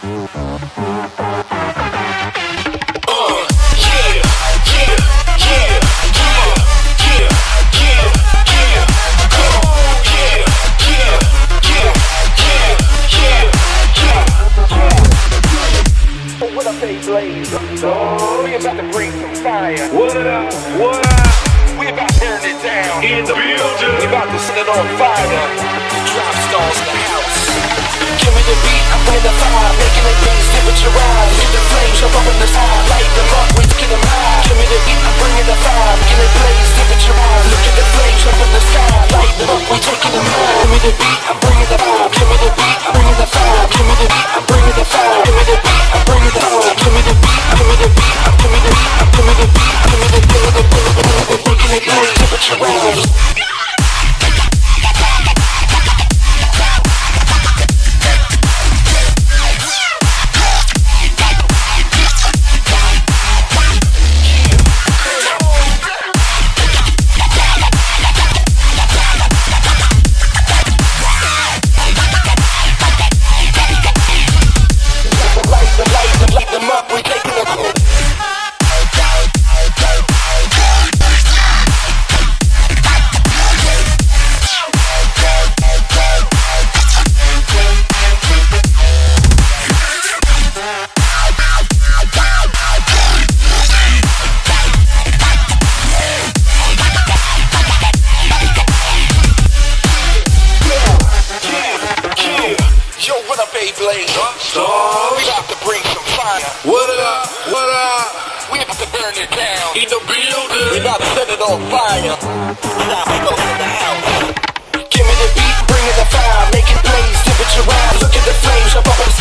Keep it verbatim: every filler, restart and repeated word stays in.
We about to bring some fire. What up? What up? We about to turn it down. In the building. We about to set it on fire. Drop stars in the house. Give me the beat, I'm bringing the fire. Making it blaze, temperature rise. Hit the flames, jump up in the sky. Light them up, we taking them high. Give me the beat, I'm bringing the fire. Making it blaze, temperature rise. Look at the flames, jump in the sky. Light them up, we taking them high. Give me the beat, I'm bringing the fire. Give me the beat, I'm bringing the fire. Give me the beat, I'm bringing the fire. Give me the beat, I'm bringing the fire. Give me the beat, give me the beat, I'm give me the beat, I'm give me the beat, give me the give me the give me the give me the making it blaze, temperature rise. Blaze, huh? We about to bring some fire. What up? What up? We about to burn it down. In the building. We about to set it on fire. Drop stars in the house. Give me the beat, bring it the fire. Make it blaze, temperature rise. Look at the flames, jump up and